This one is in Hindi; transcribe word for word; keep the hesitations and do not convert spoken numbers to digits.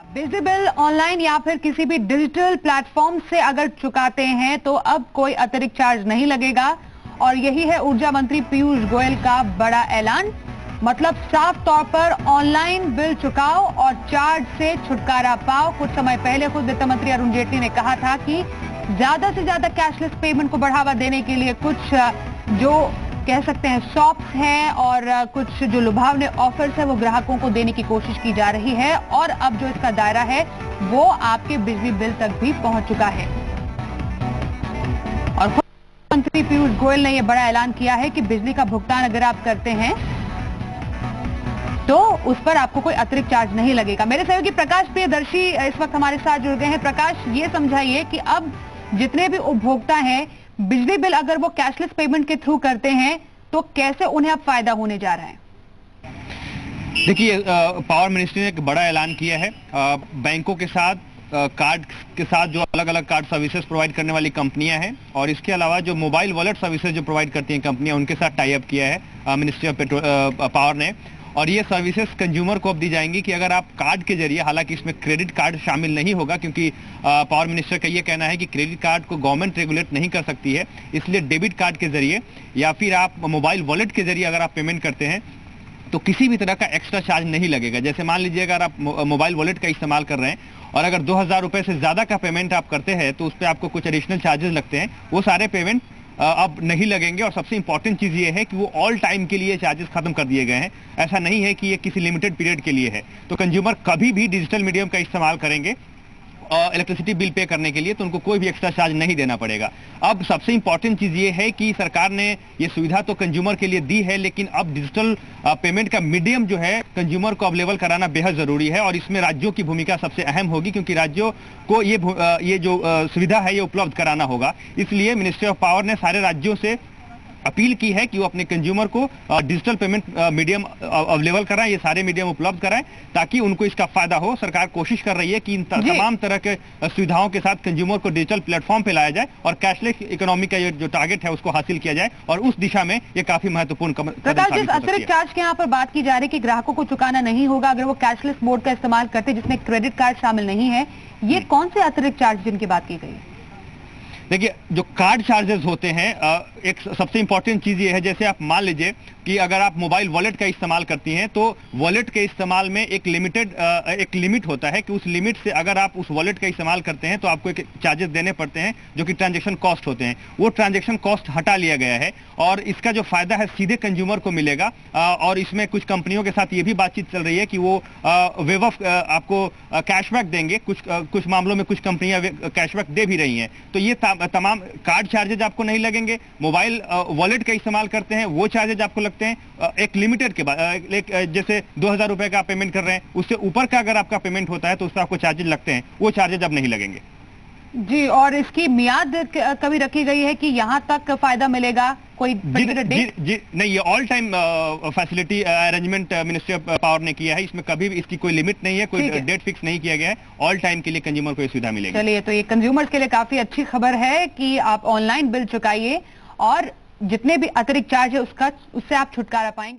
बिजली बिल ऑनलाइन या फिर किसी भी डिजिटल प्लेटफॉर्म से अगर चुकाते हैं तो अब कोई अतिरिक्त चार्ज नहीं लगेगा और यही है ऊर्जा मंत्री पीयूष गोयल का बड़ा ऐलान। मतलब साफ तौर पर ऑनलाइन बिल चुकाओ और चार्ज से छुटकारा पाओ। कुछ समय पहले खुद वित्त मंत्री अरुण जेटली ने कहा था कि ज्यादा से ज्यादा कैशलेस पेमेंट को बढ़ावा देने के लिए कुछ जो कह सकते हैं शॉप्स हैं और कुछ जो लुभावने ऑफर्स है वो ग्राहकों को देने की कोशिश की जा रही है और अब जो इसका दायरा है वो आपके बिजली बिल तक भी पहुंच चुका है। और खुद मंत्री पीयूष गोयल ने यह बड़ा ऐलान किया है कि बिजली का भुगतान अगर आप करते हैं तो उस पर आपको कोई अतिरिक्त चार्ज नहीं लगेगा। मेरे सहयोगी प्रकाश प्रियदर्शी इस वक्त हमारे साथ जुड़ गए हैं। प्रकाश, ये समझाइए कि अब जितने भी उपभोक्ता हैं बिजली बिल अगर वो कैशलेस पेमेंट के थ्रू करते हैं तो कैसे उन्हें अब फायदा होने जा रहा है? देखिए, पावर मिनिस्ट्री ने एक बड़ा ऐलान किया है। आ, बैंकों के साथ आ, कार्ड के साथ जो अलग अलग कार्ड सर्विसेज प्रोवाइड करने वाली कंपनियां हैं और इसके अलावा जो मोबाइल वॉलेट सर्विसेज जो प्रोवाइड करती हैं कंपनियां, उनके साथ टाई अप किया है मिनिस्ट्री ऑफ पेट्रोल पावर ने। और ये सर्विसेज कंज्यूमर को अब दी जाएंगी कि अगर आप कार्ड के जरिए, हालांकि इसमें क्रेडिट कार्ड शामिल नहीं होगा क्योंकि पावर मिनिस्टर का ये कहना है कि क्रेडिट कार्ड को गवर्नमेंट रेगुलेट नहीं कर सकती है, इसलिए डेबिट कार्ड के जरिए या फिर आप मोबाइल वॉलेट के जरिए अगर आप पेमेंट करते हैं तो किसी भी तरह का एक्स्ट्रा चार्ज नहीं लगेगा। जैसे मान लीजिए अगर आप मोबाइल वॉलेट का इस्तेमाल कर रहे हैं और अगर दो हजार रुपए से ज्यादा का पेमेंट आप करते हैं तो उस पर आपको कुछ एडिशनल चार्जेस लगते हैं, वो सारे पेमेंट अब नहीं लगेंगे। और सबसे इंपॉर्टेंट चीज ये है कि वो ऑल टाइम के लिए चार्जेस खत्म कर दिए गए हैं। ऐसा नहीं है कि ये किसी लिमिटेड पीरियड के लिए है। तो कंज्यूमर कभी भी डिजिटल मीडियम का इस्तेमाल करेंगे इलेक्ट्रिसिटी बिल पे करने के लिए तो उनको कोई भी एक्स्ट्रा चार्ज नहीं देना पड़ेगा। अब सबसे इंपॉर्टेंट चीज ये है कि सरकार ने ये सुविधा तो कंज्यूमर के लिए दी है, लेकिन अब डिजिटल पेमेंट का मीडियम जो है कंज्यूमर को अवेलेबल कराना बेहद जरूरी है और इसमें राज्यों की भूमिका सबसे अहम होगी क्योंकि राज्यों को ये ये जो सुविधा है ये उपलब्ध कराना होगा। इसलिए मिनिस्ट्री ऑफ पावर ने सारे राज्यों से अपील की है कि वो अपने कंज्यूमर को डिजिटल पेमेंट मीडियम अवेलेबल कराएं, ये सारे मीडियम उपलब्ध कराएं ताकि उनको इसका फायदा हो। सरकार कोशिश कर रही है कि इन तमाम तरह के सुविधाओं के साथ कंज्यूमर को डिजिटल प्लेटफॉर्म पे लाया जाए और कैशलेस इकोनॉमी का जो टारगेट है उसको हासिल किया जाए और उस दिशा में ये काफी महत्वपूर्ण कदम प्रकाश, जिस अतिरिक्त चार्ज के यहाँ पर बात की जा रही है कि ग्राहकों को चुकाना नहीं होगा अगर वो कैशलेस मोड का इस्तेमाल करते जिसमें क्रेडिट कार्ड शामिल नहीं है, ये कौन से अतिरिक्त चार्ज जिनकी बात की गई है? देखिए, जो कार्ड चार्जेस होते हैं, एक सबसे इंपॉर्टेंट चीज ये है, जैसे आप मान लीजिए कि अगर आप मोबाइल वॉलेट का इस्तेमाल करती हैं तो वॉलेट के इस्तेमाल में एक लिमिटेड एक लिमिट होता है कि उस लिमिट से अगर आप उस वॉलेट का इस्तेमाल करते हैं तो आपको एक चार्जेस देने पड़ते हैं जो कि ट्रांजैक्शन कॉस्ट होते हैं। वो ट्रांजैक्शन कॉस्ट हटा लिया गया है और इसका जो फायदा है सीधे कंज्यूमर को मिलेगा। और इसमें कुछ कंपनियों के साथ ये भी बातचीत चल रही है कि वो वेव ऑफ आपको कैशबैक देंगे। कुछ कुछ मामलों में कुछ कंपनियां कैशबैक दे भी रही हैं। तो ये तमाम कार्ड चार्जेज आपको नहीं लगेंगे। मोबाइल वॉलेट का इस्तेमाल करते हैं वो चार्जेज आपको लगते हैं एक लिमिटेड के बाद, एक जैसे दो हजार रुपए का आप पेमेंट कर रहे हैं उससे ऊपर का अगर आपका पेमेंट होता है तो उस पर आपको चार्जेज लगते हैं, वो चार्जेज अब नहीं लगेंगे। जी, और इसकी मियाद कभी रखी गई है कि यहाँ तक फायदा मिलेगा? कोई जी, जी, जी, नहीं, ये all time facility arrangement ministry of power ने किया है। इसमें कभी भी इसकी कोई लिमिट नहीं है, कोई डेट फिक्स नहीं किया गया है। ऑल टाइम के लिए कंज्यूमर को ये सुविधा मिलेगी। चलिए, तो ये कंज्यूमर्स के लिए काफी अच्छी खबर है कि आप ऑनलाइन बिल चुकाइए और जितने भी अतिरिक्त चार्ज है उसका उससे आप छुटकारा पाएंगे।